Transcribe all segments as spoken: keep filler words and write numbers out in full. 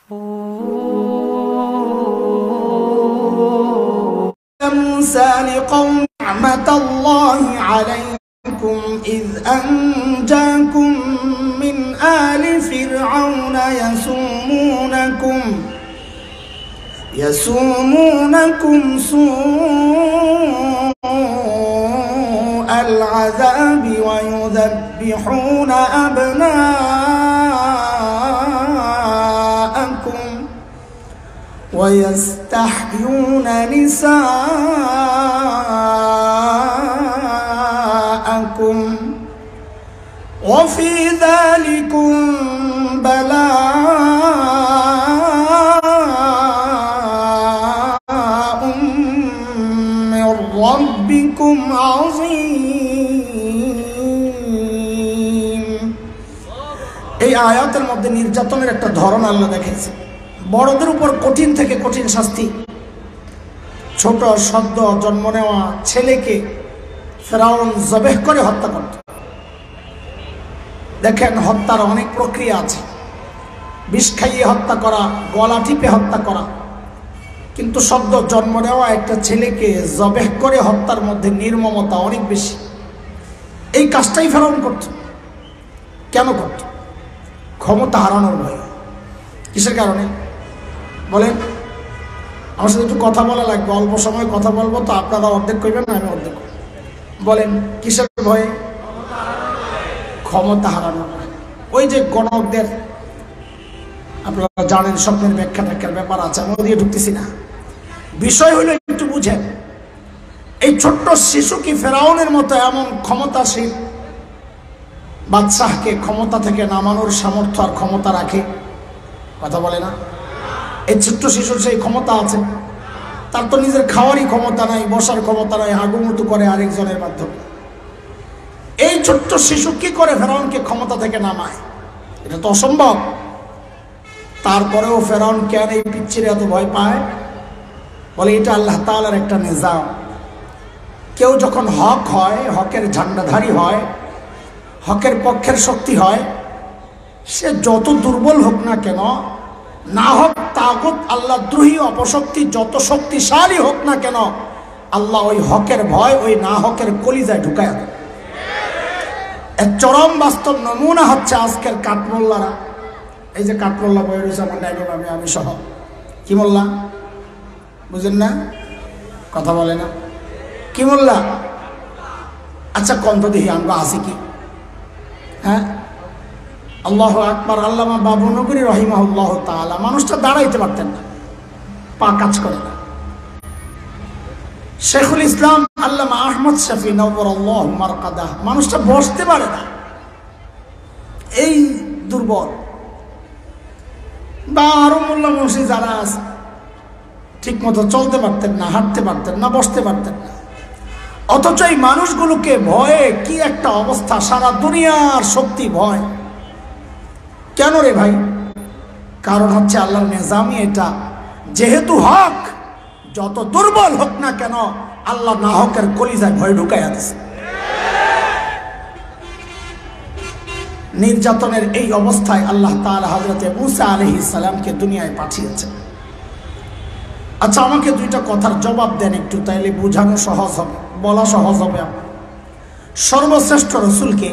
موسى لقوم نعمة الله عليكم إذ أنجاكم من آل فرعون يسومونكم يسومونكم سوء العذاب ويذبحون أبناءكم ويستحيون نساءكم وفي ذلكم بلاء من ربكم عظيم। এই আয়াতের মধ্যে নির্যাতনের একটা ধরন আল্লাহ দেখেছে। বড়দের উপর কঠিন থেকে কঠিন শাস্তি। ছোট সদ্য জন্ম নেওয়া ছেলেকে ফেরাউন জবেহ করে হত্যা করত। দেখেন, হত্যার অনেক প্রক্রিয়া আছে। বিষ খাইয়ে হত্যা করা, গলা টিপে হত্যা করা, কিন্তু সদ্য জন্ম নেওয়া একটা ছেলেকে জবেহ করে হত্যার মধ্যে নির্মমতা অনেক বেশি। এই কাজটাই ফেরাউন করত। কেন করত? ক্ষমতা হারানোর ভয়। কিসের কারণে বলেন? আমার সাথে একটু কথা বলা লাগবে, অল্প সময় কথা বলবো, তো আপনারা অর্ধেক করবেন না আমি অর্ধেক। বলেন কিসের ভয়ে? ক্ষমতা হারানোর ভয়। ওই যে গণকদের আপনারা জানেন, স্বপ্নের ব্যাখ্যা ব্যাখ্যার ব্যাপার আছে, আমি ওদিকে ঢুকতেছি না। বিষয় হলো একটু বুঝেন, এই ছোট্ট শিশু কি ফেরাউনের মতো এমন ক্ষমতাশীল বাদশাহকে ক্ষমতা থেকে নামানোর সামর্থ্য আর ক্ষমতা রাখে? কথা বলে না। এই ছোট্ট শিশুর সেই ক্ষমতা আছে? তার তো নিজের খাওয়ারই ক্ষমতা নাই, বসার ক্ষমতা নাই, হাগুমুতু করে আরেকজনের মাধ্যমে। এই ছোট্ট শিশু কি করে ফেরাউনকে ক্ষমতা থেকে নামায়? এটা তো অসম্ভব। তারপরেও ফেরাউন কেন এই পিচ্ছিরে এত ভয় পায়? বলে এটা আল্লাহ তাআলার একটা নিজাম। কেউ যখন হক হয়, হকের ঝান্ডাধারী হয়, হকের পক্ষের শক্তি হয়, সে যত দুর্বল হোক না কেন, না হোক তাগুত আল্লাহ দ্রোহী অপশক্তি যত শক্তিশালী হোক না কেন, আল্লাহ ওই হকের ভয় ওই না হকের কলিজায় ঢুকায় দেয়। এর চরম বাস্তব নমুনা হচ্ছে আজকের কাঠমোল্লারা। এই যে কাঠমোল্লা বই রয়েছে আমার ডাইনিং, আমি আমি সহ। কি মোল্লা বুঝেন না? কথা বলে না। কি মোল্লা? আচ্ছা কন্ত দেখি আমরা আসি কি? হ্যাঁ, আল্লাহু আকবার। আল্লামা বাবুনগরী রহিমাহুল্লাহ তাআলা মানুষটা দাঁড়াইতে পারতেন না, পা কাজ করে না। শেখুল ইসলাম আল্লামা আহমদ শফি নওয়ারাল্লাহু মারকাদাহ মানুষটা বসতে পারে না, এই দুর্বল। বা আরো মোল্লা মুন্সি যারা আছে ঠিক মতো চলতে পারতেন না, হাঁটতে পারতেন না, বসতে পারতেন না। অথচ এই মানুষগুলোকে ভয়ে কি একটা অবস্থা, সারা দুনিয়ার শক্তি ভয়। কেন রে ভাই? কারণ হচ্ছে আল্লাহর নিজামই এটা। যেহেতু হক যত দুর্বল হোক না কেন, আল্লাহ না হকের কলিজায় ভয় ঢুকাইয়া দিয়েছে। নির্যাতনের এই অবস্থায় আল্লাহ তাআলা হযরতে মুসা আলাইহিস সালামকে দুনিয়ায় পাঠিয়েছেন। আচ্ছা আমাকে দুইটা কথার জবাব দেন একটু, তাইলে বোঝানো সহজ হবে, বলা সহজ হবে। সর্বশ্রেষ্ঠ রাসূলকে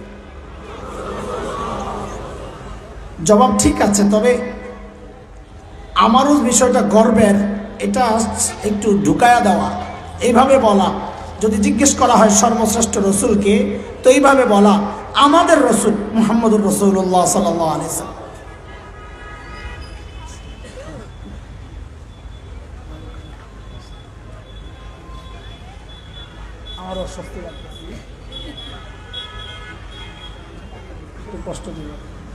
জবাব ঠিক আছে, তবে আমারও বিষয়টা গর্বের, এটা একটু ঢুকায়া দেওয়া। এইভাবে বলা, যদি জিজ্ঞেস করা হয় সর্বশ্রেষ্ঠ রাসূলকে, তো এইভাবে বলা আমাদের রাসূল মুহাম্মদুর রাসূলুল্লাহ সাল্লাল্লাহু আলাইহি ওয়াসাল্লাম। আমারও শক্তি লাগতেছে, একটু কষ্ট দিবে।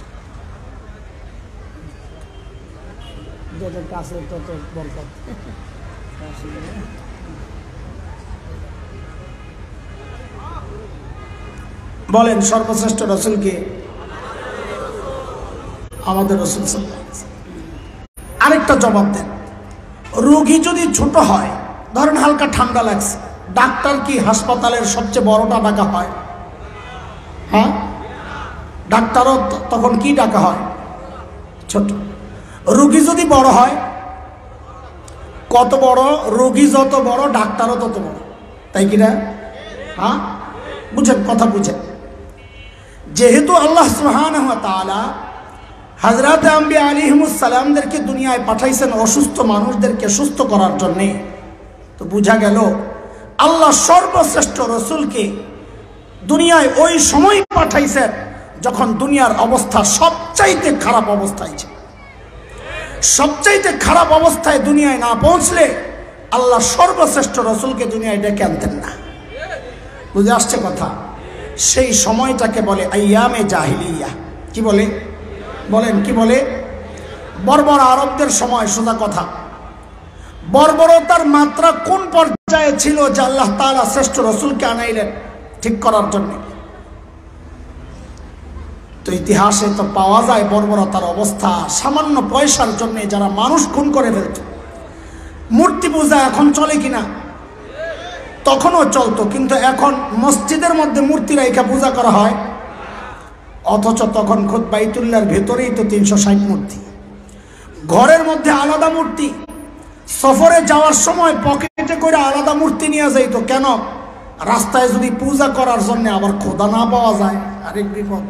যত কাছে তত বরকত। বলেন সর্বশ্রেষ্ঠ রাসূলকে? আমাদের রাসূল সাল্লাল্লাহু আলাইহি ওয়াসাল্লাম। আরেকটা জবাব দেন, রোগী যদি ছোট হয়, ধরেন হালকা ঠান্ডা লাগছে, ডাক্তার কি হাসপাতালের সবচেয়ে বড়টা ডাকা হয়? হ্যাঁ, ডাক্তারও তখন কি ডাকা হয়? ছোট। রোগী যদি বড় হয়, কত বড় রোগী যত বড় ডাক্তারও তত বড়, তাই কিনা? হ্যাঁ, বুঝেন, কথা বুঝেন। যেহেতু আল্লাহ সুবহানাহু ওয়া তাআলা হযরত আম্বিয়া আলাইহিমুস সালামদেরকে দুনিয়ায় পাঠাইছেন অসুস্থ মানুষদেরকে সুস্থ করার জন্য, তো বোঝা গেল আল্লাহ সর্বশ্রেষ্ঠ রসুলকে দুনিয়ায় ওই সময় পাঠাইছেন যখন দুনিয়ার অবস্থা সবচাইতে খারাপ অবস্থায় ছিল। সবচাইতে খারাপ অবস্থায় দুনিয়ায় না পৌঁছলে আল্লাহ সর্বশ্রেষ্ঠ রসুলকে দুনিয়ায় ডেকে আনতেন না। বুঝে আসছে কথা? সেই সময়টাকে বলে আইয়ামে জাহিলিয়া। কি বলে? বলেন কি বলে? বর্বর আরবদের সময়। সোজা কথা, বর্বরতার মাত্রা কোন পর্যায়ে ছিল যে আল্লাহ তাআলা শ্রেষ্ঠ রসুলকে আনাইলেন ঠিক করার জন্য? তো ইতিহাসে তো পাওয়া যায় বর্বরতার অবস্থা। সামান্য পয়সার জন্য যারা মানুষ খুন করে ফেলত। মূর্তি পূজা এখন চলে কিনা? তখনও চলতো, কিন্তু এখন মসজিদের মধ্যে মূর্তি রাইখা পূজা করা হয়, অথচ তখন খোদ বাইতুল্লাহর ভেতরেই তো তিনশো ষাট মূর্তি, ঘরের মধ্যে আলাদা মূর্তি, সফরে যাওয়ার সময় পকেটে করে আলাদা মূর্তি নিয়ে যাইতো। কেন? রাস্তায় যদি পূজা করার জন্য আবার খোদা না পাওয়া যায়, আরেক বিপদ।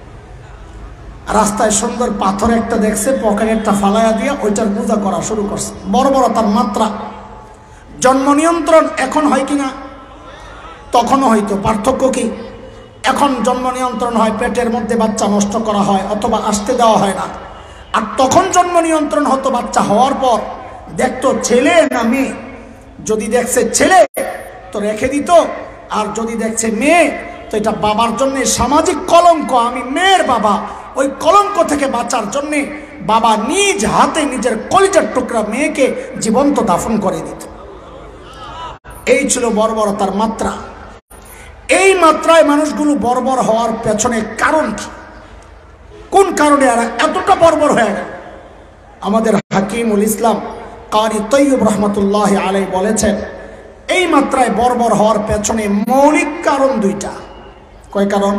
রাস্তায় সুন্দর পাথর একটা দেখছে, পকেটটা ফালাইয়া দিয়ে ওইটার পূজা করা শুরু করছে। বর্বরতার মাত্রা। জন্ম নিয়ন্ত্রণ এখন হয় কিনা? তখনও হয়তো। পার্থক্য কি? এখন জন্ম নিয়ন্ত্রণ হয়, পেটের মধ্যে বাচ্চা নষ্ট করা হয় অথবা আসতে দেওয়া হয় না। আর তখন জন্ম নিয়ন্ত্রণ হতো বাচ্চা হওয়ার পর দেখতো ছেলে না মেয়ে। যদি দেখছে ছেলে তো রেখে দিত, আর যদি দেখছে মেয়ে তো এটা বাবার জন্য সামাজিক কলঙ্ক, আমি মেয়ের বাবা। ওই কলঙ্ক থেকে বাঁচার জন্য বাবা নিজ হাতে নিজের কলিজার টুকরা মেয়েকে জীবন্ত দাফন করে দিত। এই ছিল বর্বরতার মাত্রা। এই মাত্রায় মানুষগুলো বর্বর হওয়ার পেছনে কারণ কি? কোন কারণে এরা এতটা বর্বর হয়ে গেল? আমাদের হাকিমুল ইসলাম কারি তৈয়ব রহমতুল্লাহ আলাই বলেছেন, এই মাত্রায় বর্বর হওয়ার পেছনে মৌলিক কারণ দুইটা। কয় কারণ?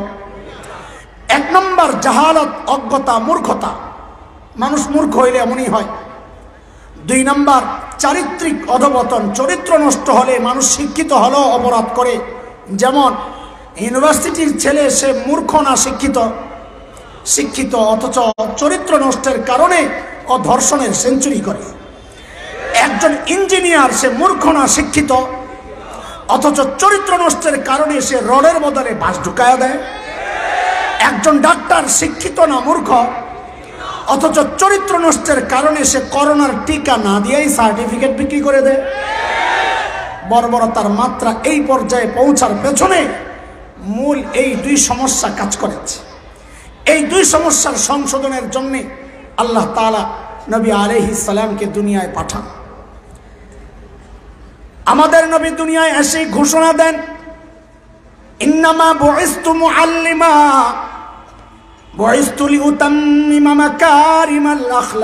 এক নম্বর জাহালত, অজ্ঞতা, মূর্খতা। মানুষ মূর্খ হইলে এমনই হয়। দুই নম্বর চারিত্রিক অধপতন। চরিত্র নষ্ট হলে মানুষ শিক্ষিত হলেও অপরাধ করে। যেমন ইউনিভার্সিটির ছেলে, সে মূর্খ না শিক্ষিত? শিক্ষিত, অথচ চরিত্র নষ্টের কারণে ও ধর্ষণের সেঞ্চুরি করে। একজন ইঞ্জিনিয়ার, সে মূর্খ না শিক্ষিত? অথচ চরিত্র নষ্টের কারণে সে রডের বদলে বাঁশ ঢুকায়া দেয়। একজন ডাক্তার শিক্ষিত না মূর্খ? অথচ চরিত্র নষ্টের কারণে সে করোনার টিকা না দিয়েই সার্টিফিকেট বিক্রি করে দেয়। বর্বরতার মাত্রা এই পর্যায়ে পৌঁছার পেছনে মূল এই দুই সমস্যা কাজ করেছে। এই দুই সমস্যার সংশোধনের জন্য আল্লাহ তাআলা নবী আলাইহিস সালামকে দুনিয়ায় পাঠান। আমাদের নবী দুনিয়ায় এসে ঘোষণা দেন, ইন্নামা বুইসতু মুআল্লিমা বুইসতু লিউতাম্মিমা মাকারিমাল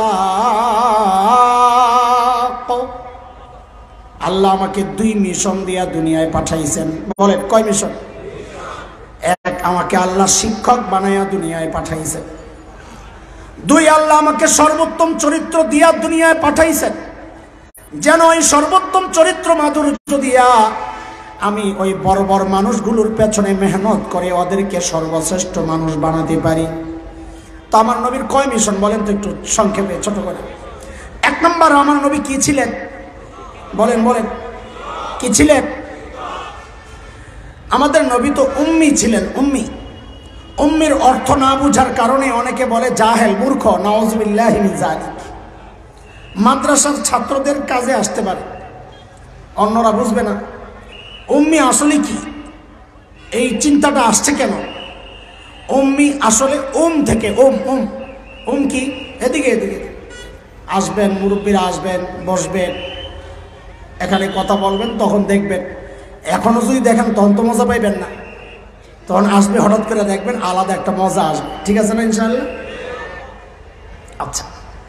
আখলাক। আল্লাহ আমাকে দুই মিশন দিয়া দুনিয়ায় পাঠাইছেন। বলেন কয় মিশন? এক, আমাকে আল্লাহ শিক্ষক বানাইয়া দুনিয়ায় পাঠাইছেন। দুই, আল্লাহ আমাকে সর্বোত্তম চরিত্র দিয়া দুনিয়ায় পাঠাইছেন, যেন ওই সর্বোত্তম চরিত্র মাধুর্য দিয়া আমি ওই বড় বড় মানুষগুলোর পেছনে মেহনত করে ওদেরকে সর্বশ্রেষ্ঠ মানুষ বানাতে পারি। তো আমার নবীর কয় মিশন বলেন তো একটু সংক্ষেপে ছোট করে। এক নম্বর, আমার নবী কি ছিলেন? বলেন বলেন কি ছিলেন? আমাদের নবী তো উম্মি ছিলেন। উম্মি, উম্মির অর্থ না বুঝার কারণে অনেকে বলে জাহেল, মূর্খ। নাউযুবিল্লাহি মিন যালিক। মাদ্রাসার ছাত্রদের কাজে আসতে পারে, অন্যরা বুঝবে না। উম্মি আসলে কি, এই চিন্তাটা আসছে কেন? উম্মি আসলে উম থেকে, উম উম উম কি? এদিকে এদিকে আসবেন, মুরব্বীরা আসবেন, বসবেন, এখানে কথা বলবেন, তখন দেখবেন। এখনো যদি দেখেন তখন তো মজা পাইবেন না, তখন আসবে হঠাৎ করে দেখবেন আলাদা একটা মজা আসবে। ঠিক আছে না ইনশাআল্লাহ? আচ্ছা,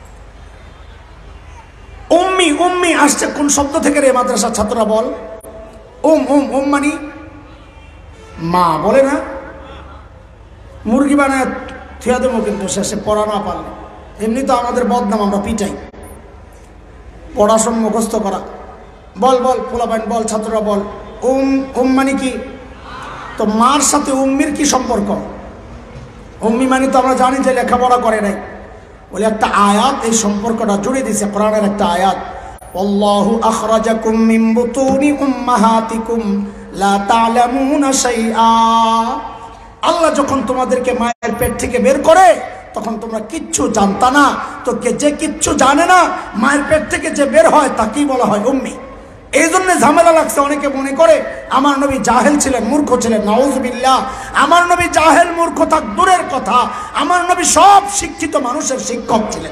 উম্মি, উম্মি আসছে কোন শব্দ থেকে রে? মাদ্রাসার ছাত্ররা বল। উম উম উম মানি মা, বলে না? মুরগি বানায় থুয়া দেবো কিন্তু শেষে পড়া না পারলে। এমনি তো আমাদের বদনাম, আমরা পিটাই। পড়াশোনা মুখস্থ করা, বল বল পোলাপাইন বল, ছাত্ররা বল। উম উম মানে কি? তো মার সাথে উম্মির কি সম্পর্ক? উম্মি মানে তো আমরা জানি যে লেখাপড়া করে নাই, বলে একটা আয়াত এই সম্পর্কটা জুড়ে দিয়েছে, কোরআনের একটা আয়াত, আল্লাহু আখরাজাকুম মিন বুতুনি উম্মাহাতিকুম লা তা'লামুনা শাইআ। আল্লাহ যখন তোমাদেরকে মায়ের পেট থেকে বের করে তখন তোমরা কিচ্ছু জানতা না, তো কে যে কিচ্ছু জানে না মায়ের পেট থেকে যে বের হয় তাকেই বলা হয় উম্মি। এই জন্য ঝামেলা লাগছে। অনেকে মনে করে আমার নবী জাহেল ছিলেন, মূর্খ ছিলেন। নাউযুবিল্লাহ, আমার নবী জাহেল মূর্খ থাক দূরের কথা, আমার নবী সব শিক্ষিত মানুষের শিক্ষক ছিলেন।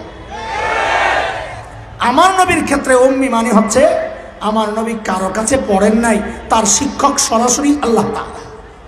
আমার নবীর ক্ষেত্রে উম্মি মানে হচ্ছে আমার নবী কারো কাছে পড়েন নাই, তার শিক্ষক সরাসরি আল্লাহ তাআলা।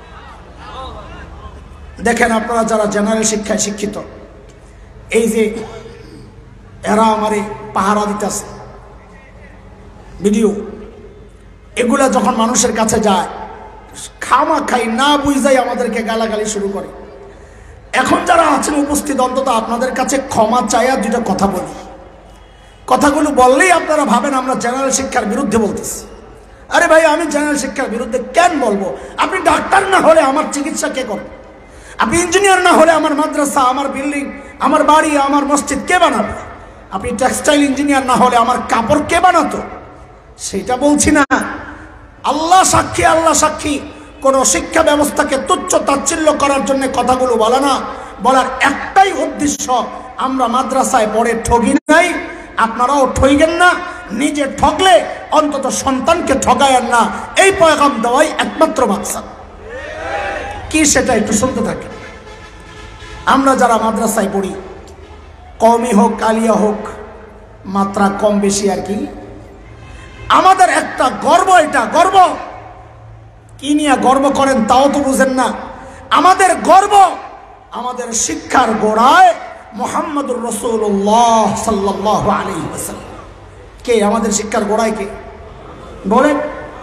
দেখেন আপনারা যারা জেনারেল শিক্ষায় শিক্ষিত, এই যে এরা আমারে পাহারা দিতেছে ভিডিও, এগুলা যখন মানুষের কাছে যায় খামা খাই না বুঝাই আমাদেরকে গালাগালি শুরু করে। এখন যারা আছেন উপস্থিত, অন্তত আপনাদের কাছে ক্ষমা চাইয়া দুইটা কথা বলি। কথাগুলো বললেই আপনারা ভাবেন আমরা জেনারেল শিক্ষার বিরুদ্ধে বলতেছি। আরে ভাই, আমি জেনারেল শিক্ষার বিরুদ্ধে কেন বলবো? আপনি ডাক্তার না হলে আমার চিকিৎসা কে করবে? আপনি ইঞ্জিনিয়ার না হলে আমার মাদ্রাসা, আমার বিল্ডিং, আমার বাড়ি, আমার মসজিদ কে বানাবে? আপনি টেক্সটাইল ইঞ্জিনিয়ার না হলে আমার কাপড় কে বানাতো? সেটা বলছি না। আল্লাহ সাক্ষী, আল্লাহ সাক্ষী, কোন শিক্ষা ব্যবস্থাকে তুচ্ছ তাচ্ছিল্য করার জন্য কথাগুলো বলা না। বলার একটাই উদ্দেশ্য, আমরা মাদ্রাসায় পড়ে ঠগি নাই, আপনারাও ঠইবেন না। নিজে ঠকলে অন্তত সন্তানকে ঠগায়েন না, এই পয়গাম দেওয়াই একমাত্র মাকসাদ। কি সেটা একটু শুনতে থাকেন। আমরা যারা মাদ্রাসায় পড়ি, কওমি হোক আলিয়া হোক, মাত্রা কম বেশি আর কি, আমাদের একটা গর্ব, এটা গর্ব। কি নিয়ে গর্ব করেন তাও তো বুঝেন না। আমাদের গর্ব আমাদের শিক্ষার গোড়ায় মুহাম্মদুর রাসূলুল্লাহ সাল্লাল্লাহু আলাইহি ওয়াসাল্লাম। কে আমাদের শিক্ষার গোড়ায়? কে বলেন?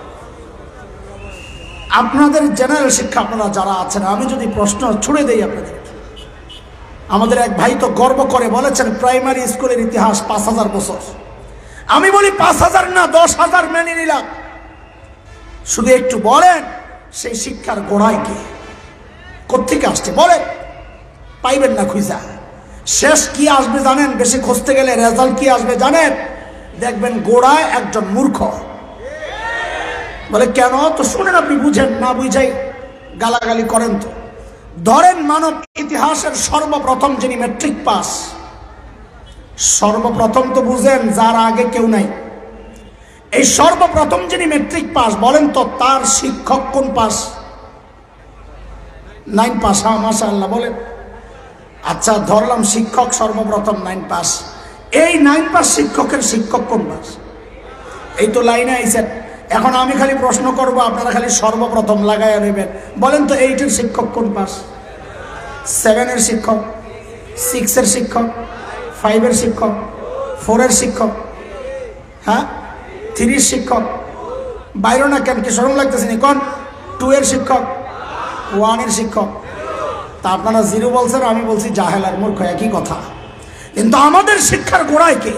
আপনাদের জেনারেল শিক্ষা আপনারা যারা আছেন, আমি যদি প্রশ্ন ছুড়ে দেই আপনাদের, আমাদের এক ভাই তো গর্ব করে বলেছেন প্রাইমারি স্কুলের ইতিহাস পাঁচ হাজার বছর। আমি বলি পাঁচ হাজার না, দশ হাজার মেনে নিলাম। শুধু একটু বলেন সেই শিক্ষার গোড়ায় কে, কোত্থেকে আসছে বলেন? পাইবেন না খুঁজা। শেষ কি আসবে জানেন? বেশি খুঁজতে গেলে রেজাল্ট কি আসবে জানেন? দেখবেন গোড়ায় একজন মূর্খ। বলে কেন? তো শুনেন, আপনি বুঝেন না, বুঝাই গালাগালি করেন। তো ধরেন মানব ইতিহাসের সর্বপ্রথম যিনি ম্যাট্রিক পাস, সর্বপ্রথম তো বুঝেন যার আগে কেউ নাই, এই সর্বপ্রথম যিনি ম্যাট্রিক পাস, বলেন তো তার শিক্ষক কোন পাস? Nine pass. হ্যাঁ মাশাআল্লাহ, বলেন। আচ্ছা ধরলাম শিক্ষক সর্বপ্রথম নাইন পাস। এই নাইন পাস শিক্ষকের শিক্ষক কোন পাস? এই তো লাইনে আইছেন। এখন আমি খালি প্রশ্ন করব, আপনারা খালি সর্বপ্রথম লাগাইয়া নেবেন। বলেন তো এইটের শিক্ষক কোন পাস? সেভেনের শিক্ষক, সিক্সের শিক্ষক, ফাইভের শিক্ষক, ফোরের শিক্ষক, হ্যাঁ থ্রির শিক্ষক। বাইরে না কেন, কি সরম লাগতেছে নি? কোন? টু এর শিক্ষক, ওয়ানের শিক্ষক। তা আপনারা জিরো বলছেন, আমি বলছি জাহেল আর মূর্খ, একই কথা। কিন্তু আমাদের শিক্ষার গোড়ায় কে?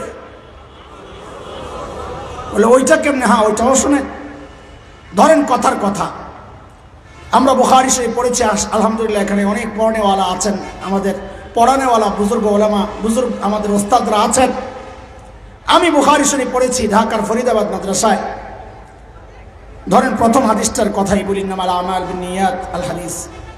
বলে ওইটা কেমনে? হ্যাঁ ওইটাও শুনে। ধরেন কথার কথা, আমরা বুখারী শরীফ পড়েছি, আলহামদুলিল্লাহ এখানে অনেক পড়নেওয়ালা আছেন, আমাদের পড়ানেওয়ালা বুজুর্গ ওলামা, বুজুর্গ আমাদের ওস্তাদরা আছেন। আমি বুখারী শরীফ পড়েছি ঢাকার ফরিদাবাদ মাদ্রাসায়। ধরেন প্রথম হাদিসটার কথাই বলি, ইন্নামাল আমাল বিন্নিয়াত আল হাদিস।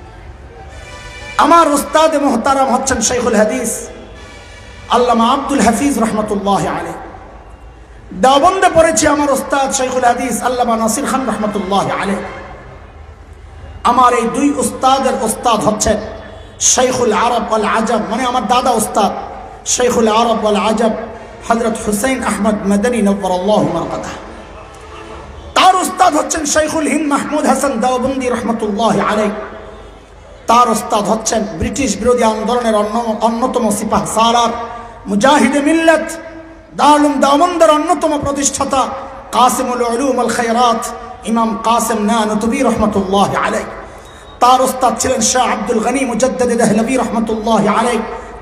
আমার ওস্তাদ মুহতারাম হচ্ছেন শাইখুল হাদিস আল্লামা আব্দুল হাফিজ রহমতুল্লাহ আলাইহি। দেওবন্দে পড়েছি আমার ওস্তাদ শাইখুল হাদিস আল্লামা নাসির খান রহমতুল্লাহ আলাইহি। আমার এই দুই ওস্তাদের ওস্তাদ হচ্ছেন শাইখুল আরব ওয়াল আজব, মানে আমার দাদা ওস্তাদ শাইখুল আরব ওয়াল আজব হযরত হুসাইন আহমদ মাদানী নওয়ারাল্লাহু মারকাদাহ। তার ওস্তাদ হচ্ছেন শাইখুল হিন্দ মাহমুদ হাসান দেওবন্দি রহমতুল্লাহ আলাইহি। তার ওস্তাদ হচ্ছেন ব্রিটিশ বিরোধী আন্দোলনের অন্যতম সিপাহ সালার মুজাহিদে মিল্লাত দারুল দেওবন্দের অন্যতম প্রতিষ্ঠাতা কাসিমুল উলুম আল খায়রাত ইমাম কাসিম নানুতুবি রহমতুল্লাহ আলাইহি। তার ওস্তাদ ছিলেন শাহ আব্দুল গনি মুজাদ্দিদ দেহলভী রহমতুল্লাহ আলাইহি।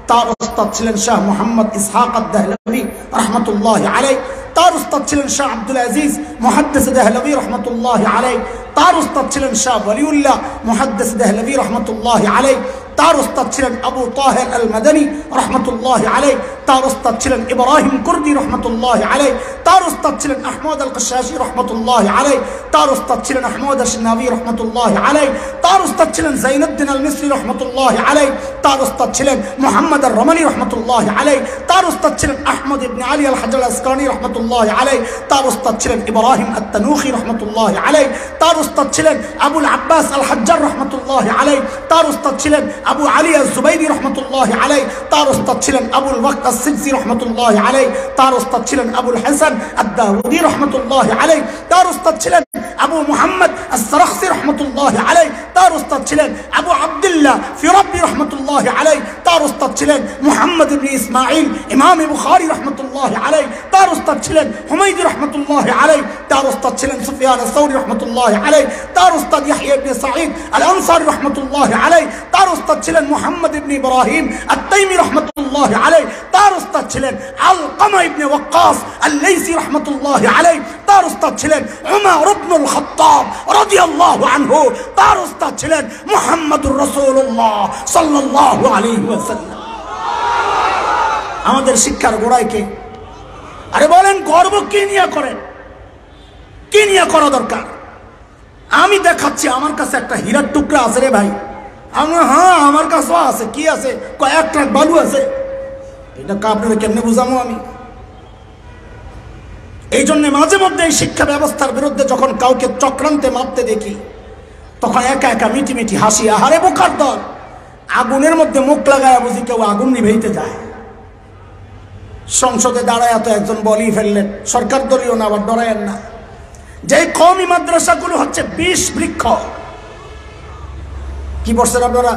তার উস্তাদ ছিলেন শাহ মুহাম্মদ ইসহাক আদ-দেহলভী রাহমাতুল্লাহি আলাইহি। তার উস্তাদ ছিলেন শাহ আব্দুল আজিজ মুহাদ্দিস দেহলভী রাহমাতুল্লাহি আলাইহি। তার উস্তাদ ছিলেন শাহ ওয়ালিউল্লাহ মুহাদ্দিস দেহলভী রাহমাতুল্লাহি আলাইহি। তার উস্তাদ ছিলেন আবু তাহের আল মাদানী রাহমাতুল্লাহি আলাইহি। তার উস্তাদ ছিলেন ইব্রাহিম কুর্দি রাহমাতুল্লাহি আলাইহি। তার উস্তাদ ছিলেন আহমদ আল কশাশি রাহমাতুল্লাহি আলাইহি। তার উস্তাদ ছিলেন আহমদ আশ-শিনাবি রাহমাতুল্লাহি আলাইহি। তার উস্তাদ ছিলেন যাইনুদ্দিন আল মিসরি রাহমাতুল্লাহি আলাইহি। তার উস্তাদ ছিলেন মুহাম্মদ আর রমানি রাহমাতুল্লাহি আলাইহি। তার উস্তাদ ছিলেন আহমদ ইবনে আলী আল হাজার আল আসকালানি রাহমাতুল্লাহি আলাইহি। তার উস্তাদ ছিলেন ইব্রাহিম আত-তানুখি রাহমাতুল্লাহি আলাইহি। তার উস্তাদ ছিলেন আবুল আব্বাস আল হাজ্জার রাহমাতুল্লাহি আলাইহি। তার উস্তাদ ছিলেন আবু আলী আজ-জুবাইরি রাহমাতুল্লাহি আলাইহি। তার উস্তাদ ছিলেন আবুল ওয়াক্ত আস-সিবসি রাহমাতুল্লাহি আলাইহি। তার উস্তাদ ছিলেন আবুল হাসান আদ-দাউদি রাহমাতুল্লাহি আলাইহি। তার উস্তাদ ছিলেন আবু মুহাম্মদ আস-সারাখসি রাহমাতুল্লাহি আলাইহি। তার উস্তাদ ছিলেন আবু আব্দুল্লাহ ফিরাবি রাহমাতুল্লাহি আলাইহি। তার উস্তাদ ছিলেন মুহাম্মদ ইবনে ইসমাঈল ইমাম বুখারী রাহমাতুল্লাহি আলাইহি। তার উস্তাদ ছিলেন হুমায়দি রাহমাতুল্লাহি আলাইহি। তার উস্তাদ ছিলেন সুফিয়ান আস-সাউরি রাহমাতুল্লাহি আলাইহি। তার উস্তাদ ইয়াহইয়া ইবনে সাঈদ আল-আনসারী রাহমাতুল্লাহি আলাইহি। তার উস্তাদ ছিলেন মুহাম্মদ ইবনে ইব্রাহিম আত-তাইমি রাহমাতুল্লাহি আলাইহি। তার উস্তাদ ছিলেন আলকামা ইবনে ওয়াক্কাস আল-লাইসি রাহমাতুল্লাহি আলাইহি। তার উস্তাদ ছিলেন উমর ইবনুল খাত্তাব রাদিয়াল্লাহু আনহু। তার উস্তাদ ছিলেন মুহাম্মদুর রাসূলুল্লাহ সাল্লাল্লাহু আলাইহি ওয়াসাল্লাম। আমাদের শিক্ষার গোড়ায় কে? আরে বলেন, গর্ব কি নিয়ে করেন? কি নিয়ে করা দরকার? আমি দেখাচ্ছি আমার কাছে একটা হীরার টুকরা আছে রে ভাই। আমরা হ্যাঁ আমার কাছেও আছে। কি আছে? কয়েক ট্রাক বালু আছে। এটা আপনাদের কেমনে বুঝাবো আমি? এই জন্য মাঝে মধ্যে এই শিক্ষা ব্যবস্থার বিরুদ্ধে যখন কাউকে চক্রান্তে মারতে দেখি, তখন একা একা মিটি মিটি হাসি। আহারে বোকার দল, আগুনের মধ্যে মুখ লাগায় বুঝি কেউ আগুন নিভাইতে যায়। সংসদে দাঁড়ায় তো একজন বলি ফেললেন, সরকার দলীয় না, আবার ডরায়েন না, যে কওমি মাদ্রাসাগুলো হচ্ছে বিষ বৃক্ষ। কি বলছেন আপনারা?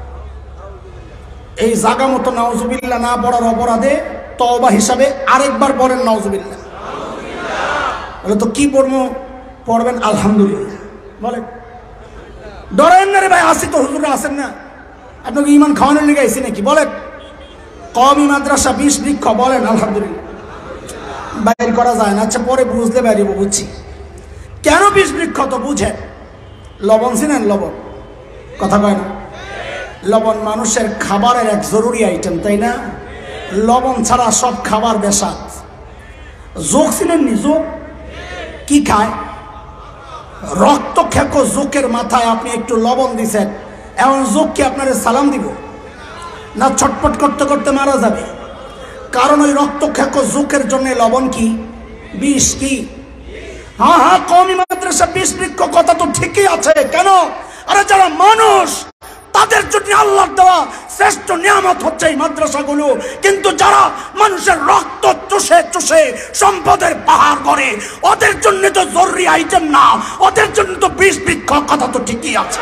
এই জাগা মতো নাউজুবিল্লাহ না পড়ার অপরাধে তওবা হিসাবে আরেকবার পড়েন নাউজুবিল্লাহ। বলে তো কি পড়বো? পড়বেন আলহামদুলিল্লাহ। বলেন, ডরেন না রে ভাই, আসি তো হুজুরা আসেন না, আপনাকে ইমান খাওয়ানোর লেগে আইসি নাকি? বলেন, কওমি মাদ্রাসা বিষ বৃক্ষ, বলেন আলহামদুলিল্লাহ। বাইর করা যায় না? আচ্ছা পরে বুঝলে বাইরে বুঝছি কেন বিষ বৃক্ষ। তো বুঝেন, লবণ চিনেন? লবণ কথা কয় না? লবণ মানুষের খাবারের এক জরুরি আইটেম, তাই না? লবণ ছাড়া সব খাবার বেশাত। যোগ চিনেননি? যোগ কি খায়? রক্ত খেকো জোকের মাথায় আপনি একটু লবণ দিছেন, এমন যোগ কি আপনার সালাম দিব না? ছটপট করতে করতে মারা যাবে। কারণ ওই রক্ত খেকো জোকের জন্য লবণ কি বিষ? কি? হ্যাঁ হ্যাঁ, কওমি মাদ্রাসা বিষ বৃক্ষ, কথা তো ঠিকই আছে। কেন? আরে যারা মানুষ, তাদের জন্য আল্লাহর দেওয়া শ্রেষ্ঠ নিয়ামত হচ্ছে এই মাদ্রাসাগুলো। কিন্তু যারা মানুষের রক্ত চুষে চুষে সম্পদের পাহাড় করে, ওদের জন্য তো জরুরি আইটেম না, ওদের জন্য তো বিষ বৃক্ষ। কথা তো ঠিকই আছে।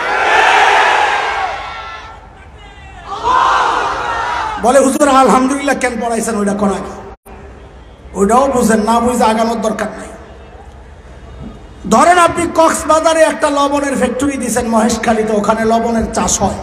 বলে হুজুর আলহামদুলিল্লাহ কেন পড়াইছেন? ওইটা করা কি? ওইটাও বুঝেন না, বুঝে আগানোর দরকার নাই। ধরেন আপনি কক্সবাজারে একটা লবণের ফ্যাক্টরি দিয়েছেন মহেশখালীতে, ওখানে লবণের চাষ হয়।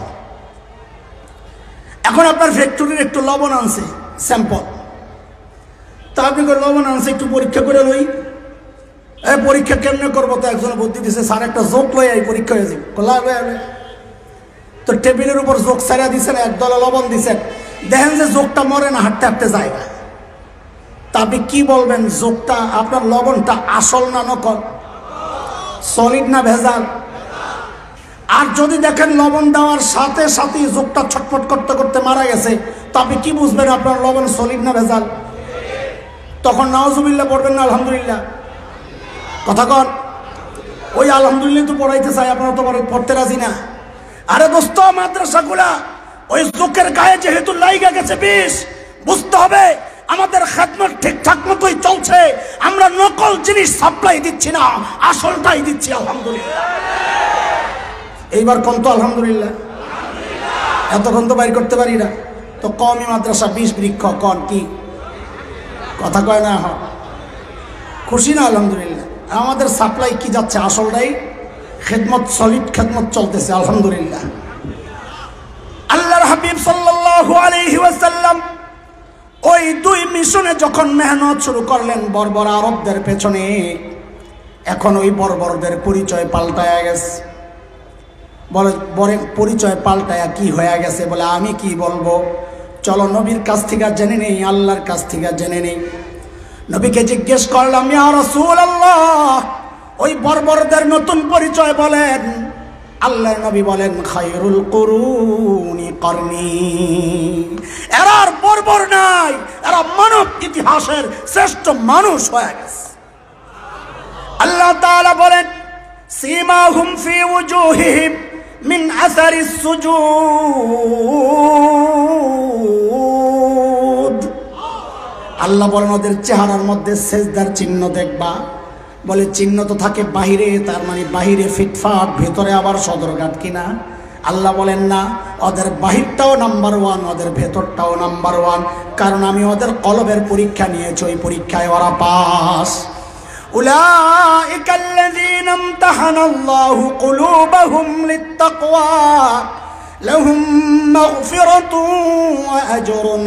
এখন আপনার ফ্যাক্টরির একটু লবণ আনছে স্যাম্পল, তা আপনি লবণ আনছে একটু পরীক্ষা করে লই। এই পরীক্ষা কেমনে করবো? তো একজনে বুদ্ধি দিছে, স্যার একটা জোক লই এই পরীক্ষা হয়ে যাবে। তো টেবিলের উপর জোক ছাড়া দিচ্ছেন, একদলা লবণ দিচ্ছেন, দেখেন যে জোকটা মরে না, হাঁটতে হাঁটতে যায়। তা আপনি কি বলবেন? জোকটা আপনার লবণটা আসল না নকল? সলিড না ভেজাল? আর যদি দেখেন লবণ দেওয়ার সাথে সাথে জোকটা ছটফট করতে করতে মারা গেছে, তো আপনি কি বুঝবেন আপনার লবণ সলিড না ভেজাল? তখন নাউজুবিল্লাহ পড়বেন না আলহামদুলিল্লাহ? কথা কন। ওই আলহামদুলিল্লাহ তো পড়াইতে চাই, আপনারা তো পড়তে রাজি না। আরে দোস্ত, মাদ্রাসাগুলা ওই জোকের গায়ে যেহেতু লাইগা গেছে বিষ, বুঝতে হবে আমাদের খেদমত ঠিকঠাক মতোই চলছে। আমরা নকল জিনিস সাপ্লাই দিচ্ছি না, আসলটাই দিচ্ছি আলহামদুলিল্লাহ। এইবার কোন তো আলহামদুলিল্লাহ? এতক্ষণ তো বাইর করতে পারি না। তো কওমি মাদ্রাসা বিষ বৃক্ষ, কন কি? কথা কয় না? হ, খুশি না আলহামদুলিল্লাহ? আমাদের সাপ্লাই কি যাচ্ছে? আসলটাই খেদমত, সলিড খেদমত চলতেছে আলহামদুলিল্লাহ। আল্লাহর হাবিব সাল্লাল্লাহু সাল্লাল্লাহু আলাইহি ওয়াসাল্লাম ওই দুই মিশনে যখন মেহনত শুরু করলেন বর্বর আরবদের পেছনে, এখন ওই বর্বরদের পরিচয় পাল্টায়া গেছে। বলে বরে পরিচয় পাল্টায়া কি হয়ে গেছে? বলে আমি কি বলবো, চলো নবীর কাছ থেকে জেনে নেই, আল্লাহর কাছ থেকে জেনে নেই। নবীকে জিজ্ঞেস করলাম, ইয়া রাসূলুল্লাহ, ওই বর্বরদের নতুন পরিচয় বলেন। আল্লাহর নবী বলেন, খায়রুল কুরুনি করনি। এরা আর বর্বর নাই, এরা মানব ইতিহাসের শ্রেষ্ঠ মানুষ হয়ে গেছে। আল্লাহ তাআলা বলেন, সীমাহুম ফি ওয়ুজুহিহিম মিন আসারিস সুজুদ। আল্লাহ বলেন ওদের চেহারার মধ্যে সেজদার চিহ্ন দেখবা। বলে চিহ্ন তো থাকে বাহিরে, তার মানে বাহিরে ফিটফাট, ভেতরে আবার সদরঘাট কিনা? আল্লাহ বলেন না, ওদের বাহিরটাও নাম্বার ওয়ান, ওদের ভেতরটাও নাম্বার ওয়ান, কারণ আমি ওদের কলবের পরীক্ষা নিয়েছি, ওই পরীক্ষায় ওরা পাস। উলাইকা আল্লাযীনা ইমতাহানাল্লাহু কুলুবাহুম লিত্তাকওয়া লাহুম মাগফিরাতুন ওয়া আজরুন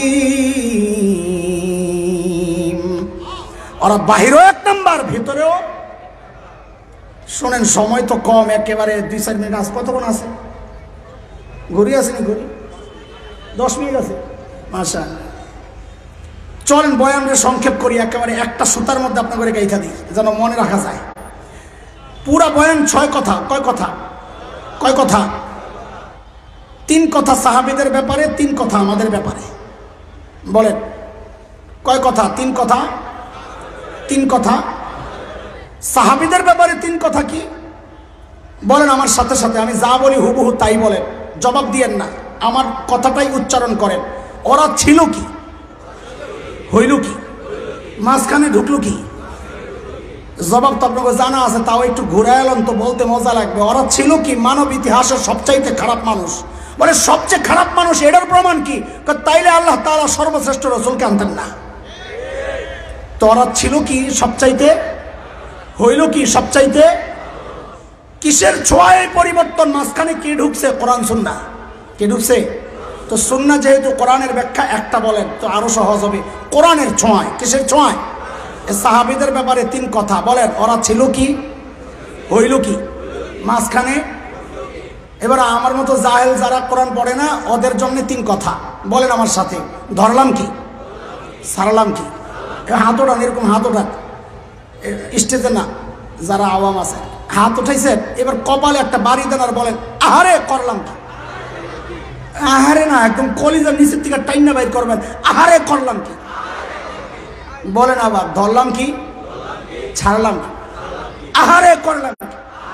আযীম। ওরা বাহিরেও এক নাম্বার, ভিতরেও। শোনেন, সময় তো কম, একেবারে দুই চার মিনিট আছে। কতক্ষণ আছে? ঘুরি আছে নি? ঘুরি দশ মিনিট আছে। মাশাআল্লাহ। চলেন বয়ানকে সংক্ষেপ করি, একেবারে একটা সুতার মধ্যে আপনাদের গাইথা দিই যেন মনে রাখা যায়। পুরা বয়ান ছয় কথা। কয় কথা? কয় কথা? তিন কথা সাহাবীদের ব্যাপারে, তিন কথা আমাদের ব্যাপারে। বলেন কয় কথা? তিন কথা। তিন কথা সাহাবীদের ব্যাপারে, তিন কথা কি বলেন আমার সাথে সাথে। আমি যা বলি হুবহু তাই বলেন, জবাব দিয়েন না, আমার কথাটাই উচ্চারণ করেন। ওরা ছিল কি? হইল কি? মাঝখানে ঢুকলো কি? জবাব তো আপনাকে জানা আছে, তাও একটু ঘুরায় এলাম তো বলতে মজা লাগবে। ওরা ছিল কি? মানব ইতিহাসের সবচাইতে খারাপ মানুষ। বলে সবচেয়ে খারাপ মানুষ, এটার প্রমাণ কি? তাইলে আল্লাহ তাআলা সর্বশ্রেষ্ঠ রাসূলকে আনতেন না। তো ওরা ছিল কি সবচাইতে? হইল কি সবচাইতে? কিসের ছোঁয়ায় পরিবর্তন? মাঝখানে কি ঢুকছে? কোরআন সুন্নাহ। কি ঢুকছে? তো সুন্নাহ যেহেতু কোরআনের ব্যাখ্যা একটা বলেন তো আরো সহজ হবে। কোরআনের ছোঁয়ায়। কিসের ছোঁয়ায়? সাহাবীদের ব্যাপারে তিন কথা বলেন। ওরা ছিল কি? হইল কি? মাঝখানে। এবার আমার মতো জাহেল যারা কোরআন পড়ে না, ওদের জন্য তিন কথা বলেন আমার সাথে। ধরলাম কি? সারলাম কি? হাত ওঠান, এরকম হাত ওঠান স্টেজে না, যারা আওয়াম আছে হাত উঠাইছেন। এবার কপালে একটা বাড়ি দেন আর বলেন, আহারে করলাম কি? আহারে না, একদম কলিজার নিচের থেকে টাইনা বাইর করবেন, আহারে করলাম কি? বলেন আবার, ধরলাম কি? ছাড়লাম কি? আহারে করলাম কি?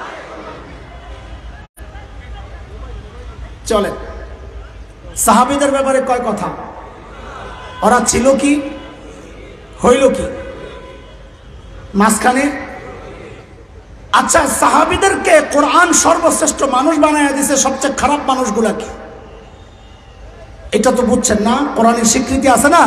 চলে সাহাবীদের ব্যাপারে কয় কথা? ওরা ছিল কি? হইল কি? মাঝখানে। আচ্ছা, সাহাবীদেরকে কোরআন সর্বশ্রেষ্ঠ মানুষ বানায় দিয়েছে, সবচেয়ে খারাপ মানুষগুলাকে। এটা তো বুঝছেন না, কোরআনের স্বীকৃতি আছে না?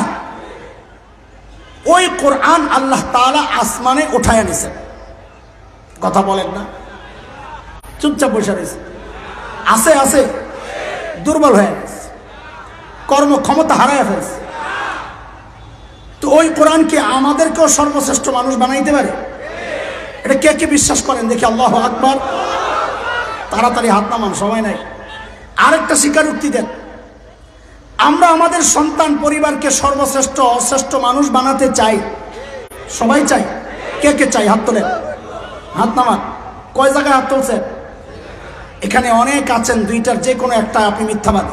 ওই কোরআন আল্লাহ তাআলা আসমানে উঠায় নিছেন। কথা বলেন না, চুপচাপ বসে রয়েছে। আছে আছে দুর্বল হয়ে গেছে, কর্ম ক্ষমতা হারায় ফেলছে। তো ওই কোরআনকে আমাদেরকেও সর্বশ্রেষ্ঠ মানুষ বানাইতে পারে? এটা কে কে বিশ্বাস করেন দেখি? আল্লাহু আকবার। তাড়াতাড়ি হাত নামান, সময় নাই। আরেকটা স্বীকারোক্তি দেন। আমরা আমাদের সন্তান পরিবারকে সর্বশ্রেষ্ঠ শ্রেষ্ঠ মানুষ বানাতে চাই। সবাই চাই? কে কে চাই? হাত তোলেন, হাত নামান। কয় জায়গায় হাত তুলছেন? এখানে অনেক আছেন, দুইটার যে কোনো একটা আপনি মিথ্যাবাদী।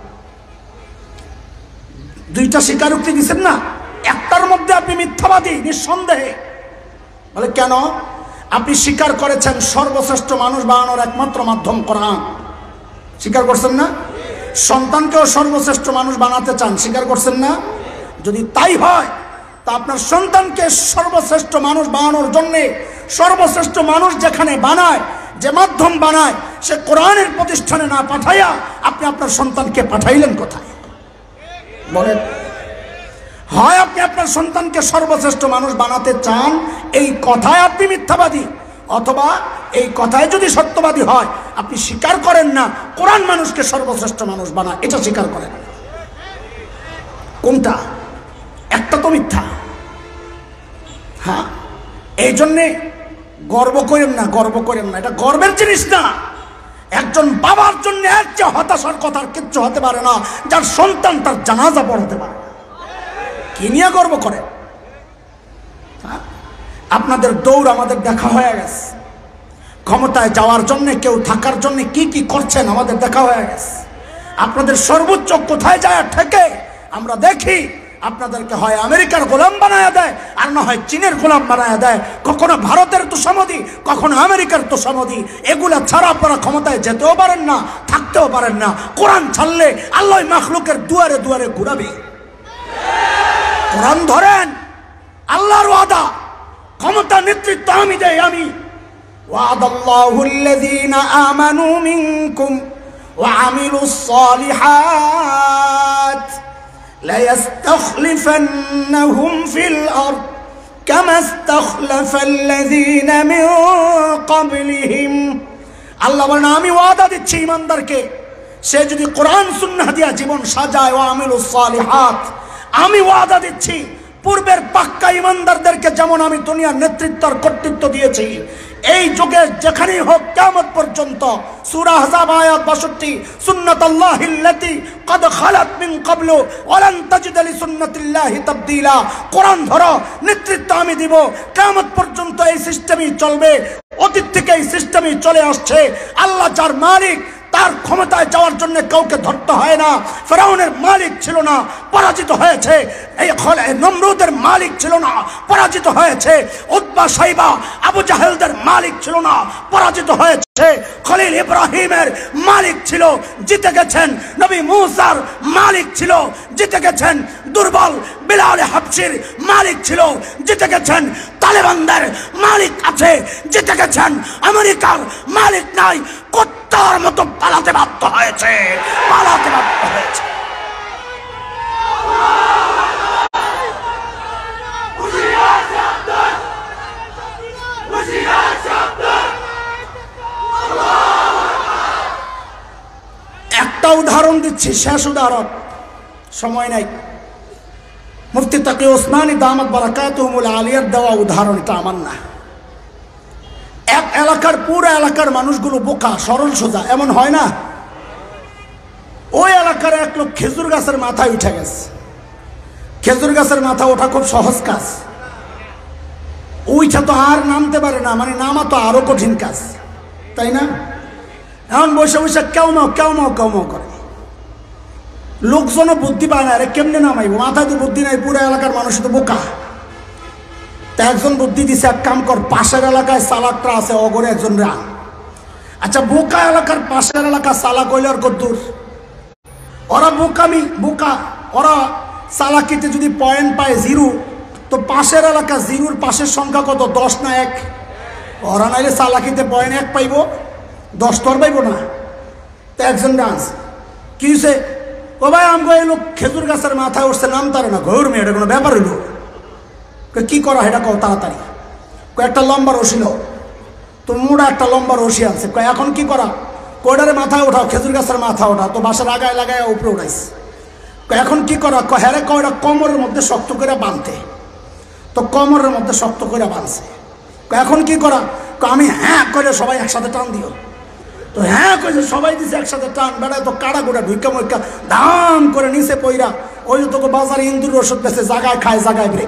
দুইটা স্বীকারোক্তি দিচ্ছেন না, একটার মধ্যে আপনি মিথ্যাবাদী নিঃসন্দেহে। বলে কেন? আপনি স্বীকার করেছেন সর্বশ্রেষ্ঠ মানুষ বানানোর একমাত্র মাধ্যম কোরআন। স্বীকার করছেন না? সন্তানকেও সর্বশ্রেষ্ঠ মানুষ বানাতে চান, স্বীকার করছেন না? যদি তাই হয় তা আপনার সন্তানকে সর্বশ্রেষ্ঠ মানুষ বানানোর জন্যে সর্বশ্রেষ্ঠ মানুষ যেখানে বানায়, যে মাধ্যম বানায়, সে কোরআনের প্রতিষ্ঠানে না পাঠাইয়া আপনি আপনার সন্তানকে পাঠাইলেন কোথায়? বলেন। হয় আপনি আপনার সন্তানকে সর্বশ্রেষ্ঠ মানুষ বানাতে চান, এই কথায় আপনি মিথ্যাবাদী, অথবা এই কথায় যদি সত্যবাদী হয় আপনি স্বীকার করেন না কোরআন মানুষকে সর্বশ্রেষ্ঠ মানুষ বানায়, এটা স্বীকার করেন। কোনটা? একটা তো মিথ্যা। হ্যাঁ, এই জন্যে গর্ব করেন না, গর্ব করেন না, এটা গর্বের জিনিস না। একজন বাবার জন্য এর চেয়ে হতাশার কথা আর কিচ্ছু হতে পারে না, যার সন্তান তার জানাজা পড়াতে পারে। কি নিয়ে গর্ব করে? আপনাদের দৌড় আমাদের দেখা হয়ে গেছে। ক্ষমতায় যাওয়ার জন্য, কেউ থাকার জন্য কি কি করছেন আমাদের দেখা হয়ে গেছে। আপনাদের সর্বোচ্চ কোথায় যায় ঠেকে আমরা দেখি। আপনাদেরকে হয় আমেরিকার গোলাম বানায় দেয়, আর না হয় চীনের গোলাম বানায় দেয়। কখনো ভারতের তোষামদি, কখনো আমেরিকার তোষামদি। এগুলা ছাড়া আপনারা ক্ষমতায় যেতেও পারেন না, থাকতেও পারেন না। কোরআন ছাড়লে আল্লাহ মাখলুকের দুয়ারে দুয়ারে ঘুরাবে। কোরআন ধরেন, আল্লাহর ওয়াদা, ক্ষমতা নেতৃত্ব আমি দেই আমি। ওয়াদাল্লাহু আল্লাযীনা আমানু মিনকুম ওয়া আমিলুস সালিহাত লায়াস্তাখলিফান্নাহুম ফিল আরদ কামা ইস্তাখলাফাল্লাযীনা মিন ক্বাবলিহিম। আল্লাহ বলেন, আমি ওয়াদা দিচ্ছি ঈমানদারকে, সে যদি কোরআন সুন্নাহ দিয়া জীবন সাজায়, ওয়া আমিলুস সালিহাত, আমি ওয়াদা দিচ্ছি পূর্বের পাক্কা ঈমানদারদেরকে যেমন আমি দুনিয়ার নেতৃত্ব আর কর্তৃত্ব দিয়েছি, এই যুগে যেখানেই হোক কিয়ামত পর্যন্ত। সূরা আহজাব আয়াত বাষট্টি, সুন্নাতাল্লাহিল্লাতী ক্বাদ খালাত মিন ক্বাবলু ওয়া লান তাজিদ লিসুন্নাতিল্লাহি তাবদীলা। কোরআন ধরো, নেতৃত্ব আমি দিব, কিয়ামত পর্যন্ত এই সিস্টেমই চলবে। অতীত থেকে এই সিস্টেমই চলে আসছে। আল্লাহ যার মালিক, তার ক্ষমতায় যাওয়ার জন্য কাউকে ধরতে হয় না। ফেরাউনের মালিক ছিল না, পরাজিত হয়েছে। এই নমরুদের মালিক ছিল না, পরাজিত হয়েছে। উতবা সাইবা আবু জাহেলদের মালিক ছিল না, পরাজিত হয়েছে। খলিল ইব্রাহিমের মালিক ছিল, জিতে গেছেন। নবী মুসার মালিক ছিল, জিতে গেছেন। দুর্বল বিলাল হাবশির মালিক ছিল, জিতে গেছেন। তালেবানদের মালিক আছে, জিতে গেছেন। আমেরিকার মালিক নাই, কুত্তার মতো পালাতে বাধ্য হয়েছে, পালাতে বাধ্য হয়েছে। একটা উদাহরণ দিচ্ছি, শেষ উদাহরণ, সময় নাই। মুফতি তাকি ওসমানী দামাত বারাকাতুহুল আলিয়ার দেওয়া উদাহরণ, এটা আমার না। এক এলাকার পুরো এলাকার মানুষগুলো বোকা, সরল সোজা, এমন হয় না? ওই এলাকার এক লোক খেজুর গাছের মাথায় উঠে গেছে। খেজুর গাছের মাথা ওঠা খুব সহজ কাজ, ওইটা তো আর নামতে পারে না, মানে নামা তো আরো কঠিন কাজ, তাই না? এখন বসে বসে কেউ মাও কেউ মাও কেউ মাও করে। লোকজনও বুদ্ধি পায় না, আরে কেমনে নামাইব, মাথায় তো বুদ্ধি নাই, পুরো এলাকার মানুষ তো বোকা। তা একজন বুদ্ধি দিছে, এক কাম কর, পাশের এলাকায় সালাকটা আছে, অগরে একজন রান। আচ্ছা, বোকা এলাকার পাশের এলাকা সালাক হইলে আর কদ্দূর? ওরা বোকামি বোকা, ওরা সালাকিতে যদি পয়েন্ট পায় জিরো, তো পাশের এলাকা জিরোর পাশের সংখ্যা কত? দশ না এক? ওরা নাইলে সালাকিতে পয়েন্ট এক পাইব, দশ তোর পাইব না। তো একজন ডান্স কি হয়েছে, ও ভাই আমগো এই লোক খেজুর গাছের মাথায় উঠছে, নাম তারে না। ঘর মেয়ে, এটা কোনো ব্যাপার হইল? কি করা এটা কও তাড়াতাড়ি। কয়েকটা লম্বা রশি লো, তো মোড়া একটা লম্বা রশি আছে। কয় এখন কি করা? কয়টারে মাথায় ওঠাও, খেজুর গাছের মাথা ওঠা, তো বাসার আগায় লাগায় উপরে উঠাইছে। এখন কি করা? হ্যাঁ, কয়টা কোমরের মধ্যে শক্ত করে বাঁধতে, তো কোমরের মধ্যে শক্ত করে বাঁধছে। এখন কি করা? আমি হ্যাঁ করে সবাই একসাথে টান দিও, তো হ্যাঁ কইছে সবাই দিছে একসাথে টান। বেড়ায় তো কাড়া গোড়া ঢুইকা মইকা দাম করে নিচে পইরা, ওই যে তোকে বাজারে ইন্দুর ওষুধ পেছে, জাগায় খায় জাগায় ব্রেক,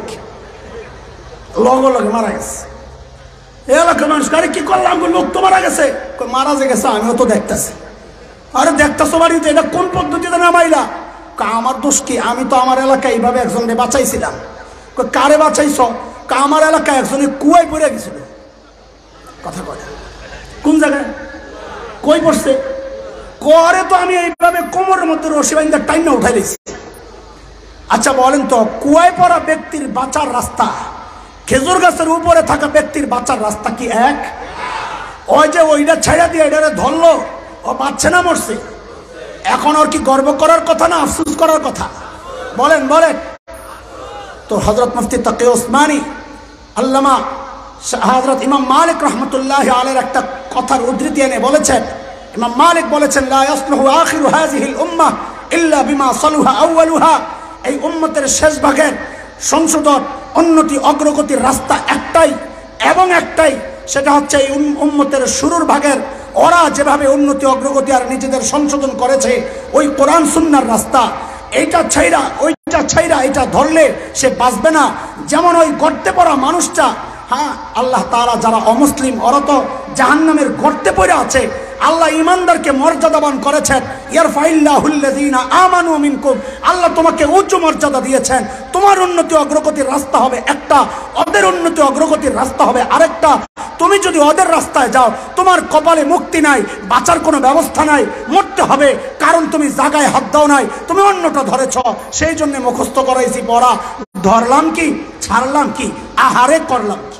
লগে লগে মারা গেছে। এলাকার মানুষ আরে কি করলাম, লোক তো মারা গেছে। মারা যে গেছে আমিও তো দেখতেছি। আরে দেখতেছো বাড়িতে, এটা কোন পদ্ধতিতে নামাইলা? আমার দোষ কি? আমি তো আমার এলাকায় এইভাবে একজনকে বাঁচাইছিলাম। কারে বাঁচাইছ? আমার এলাকায় একজনে কুয়ায় পড়ে গেছিল। কথা কয় কোন জায়গায়, কই পড়ছে? করে তো আমি এইভাবে কোমরের মধ্যে রশি বাইন্দা টাইমে উঠাই দিয়েছি। আচ্ছা বলেন তো, কুয়ায় পড়া ব্যক্তির বাঁচার রাস্তা, খেজুর গাছের উপরে থাকা ব্যক্তির বাঁচার রাস্তা কি এক? ওই যে ওইটা ছেড়ে দিয়ে এটারে ধরলো, ও বাঁচছে না মরছে? এখন ওর কি গর্ব করার কথা না আফসোস করার কথা? বলেন বলেন। তো হযরত মুফতি তাকি ওসমানী আল্লামা হযরত ইমাম মালিক রহমতুল্লাহ আলাইহির একটা কথার উদ্ধৃতি এনে বলেছেন, ইমাম মালিক বলেছেন, লা ইয়াসলুহু আখিরু হাযিহিল উম্মাহ ইল্লা বিমা সালুহা আউয়ালুহা। এই উম্মতের শেষ ভাগের সংশোধন উন্নতি অগ্রগতির রাস্তা একটাই এবং একটাই, সেটা হচ্ছে এই উম্মতের শুরুর ভাগের ওরা যেভাবে উন্নতি অগ্রগতি আর নিজেদের সংশোধন করেছে ওই কোরআন সুন্নাহর রাস্তা, এইটা ছাইরা ওইটা ছাইরা এটা ধরলে সে বাঁচবে না। যেমন ওই গর্তে পড়া মানুষটা, হ্যাঁ আল্লাহ তাআলা যারা অমুসলিম ওরা তো জাহান্নামের গর্তে পড়ে আছে, আল্লাহ ইমানদারকে মর্যাদাবান করেছেন। ইয়ারফাইল্লাহুল্লাযীনা আমানু মিনকুম, আল্লাহ তোমাকে উচ্চ মর্যাদা দিয়েছেন। তোমার উন্নতি অগ্রগতির রাস্তা হবে একটা, ওদের উন্নতি অগ্রগতির রাস্তা হবে আরেকটা। তুমি যদি ওদের রাস্তায় যাও তোমার কপালে মুক্তি নাই, বাঁচার কোনো ব্যবস্থা নাই, মরতে হবে, কারণ তুমি জায়গায় হাত দাও নাই, তুমি অন্যটা ধরেছ। সেই জন্য মুখস্থ করাইছি পড়া, ধরলাম কি ছাড়লাম কি, আহারে করলাম কি।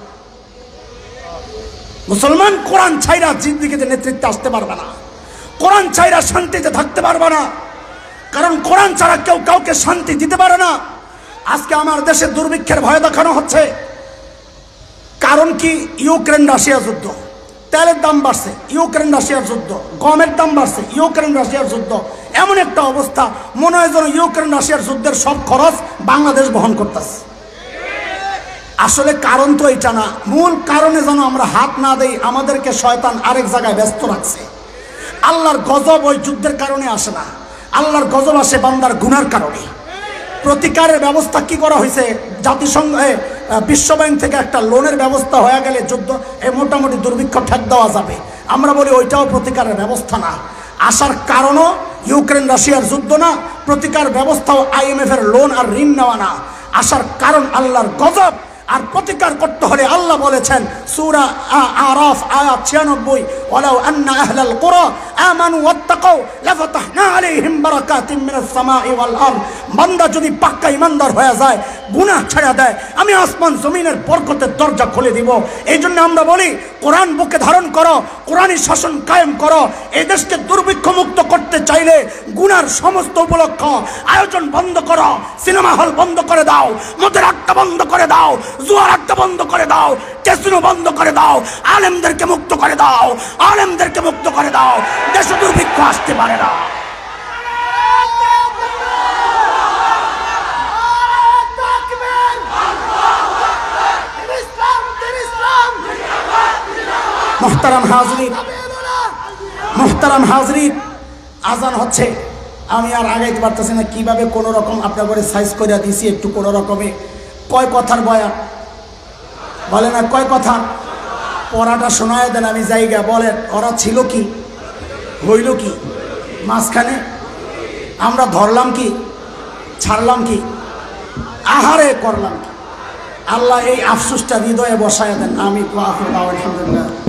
মুসলমান কোরআন ছাইরা জিন্দেগিতে নেতৃত্বে আসতে পারবে না, কোরআন ছাইরা শান্তিতে থাকতে পারবে না, কারণ কোরআন ছাড়া কেউ কাউকে শান্তি দিতে পারে না। আজকে আমার দেশে দুর্ভিক্ষের ভয় দেখানো হচ্ছে, কারণ কি? ইউক্রেন রাশিয়া যুদ্ধ, তেলের দাম বাড়ছে, ইউক্রেন রাশিয়ার যুদ্ধ, গমের দাম বাড়ছে, ইউক্রেন রাশিয়ার যুদ্ধ। এমন একটা অবস্থা মনে হয় যেন ইউক্রেন রাশিয়ার যুদ্ধের সব খরচ বাংলাদেশ বহন করতেছে। আসলে কারণ তো এটা না, মূল কারণে যেন আমরা হাত না দেই, আমাদেরকে শয়তান আরেক জায়গায় ব্যস্ত রাখছে। আল্লাহর গজব ওই যুদ্ধের কারণে আসে না, আল্লাহর গজব আসে বান্দার গুনার কারণে। প্রতিকারের ব্যবস্থা কি করা হয়েছে? জাতিসংঘ বিশ্ব ব্যাংক থেকে একটা লোনের ব্যবস্থা হয়ে গেলে যুদ্ধ এই মোটামুটি দুর্ভিক্ষ ঠেক দেওয়া যাবে। আমরা বলি ওইটাও প্রতিকারের ব্যবস্থা না। আসার কারণও ইউক্রেন রাশিয়ার যুদ্ধ না, প্রতিকার ব্যবস্থাও আইএমএফ এর লোন আর ঋণ নেওয়া না। আসার কারণ আল্লাহর গজব। আর প্রতিকার করতে হলে আল্লাহ বলেছেন সূরা আরাফ আয়াত ছিয়ানব্বই, ওয়ালাউ আন্না আহলাল কুরা আমানু ওয়াত্তাকাউ লাফাতাহনা আলাইহিম বারাকাতিম মিনাস সামাই ওয়াল আরদ। বান্দা যদি পাক্কা ঈমানদার হয়ে যায়, গুনাহ ছেড়ে দেয়, আমি আসমান জমিনের বরকতের দরজা খুলে দিব। এই জন্য আমরা বলি কোরআন বুকে ধারণ করো, কোরআনী শাসন কায়েম করো। এই দেশকে দুর্ভিক্ষ মুক্ত করতে চাইলে গুনার সমস্ত উপলক্ষ আয়োজন বন্ধ করো, সিনেমা হল বন্ধ করে দাও, মদের আড্ডা বন্ধ করে দাও, জুয়ার আড্ডা বন্ধ করে দাও, ক্যাসিনো বন্ধ করে দাও, আলেমদেরকে মুক্ত করে দাও, আলেমদেরকে মুক্ত করে দাও, দেশে দুর্ভিক্ষ আসতে পারে না। মুহতারাম হাজরিন, মুহতারাম হাজরিন, আজান হচ্ছে, আমি আর আগাইতে পারতেছি না, কিভাবে কোনো রকম আপনার করে সাইজ করে দিয়েছি একটু কোনো রকমে। কয় কথার বয়ান বলে না, কয় কথা পড়াটা শোনায় দেন, আমি জায়গা বলেন ওরা ছিল কি, হইল কি, মাঝখানে আমরা ধরলাম কি, ছাড়লাম কি, আহারে করলাম কি। আল্লাহ এই আফসোসটা হৃদয়ে বসায় দেন। আমি আলহামদুলিল্লাহ।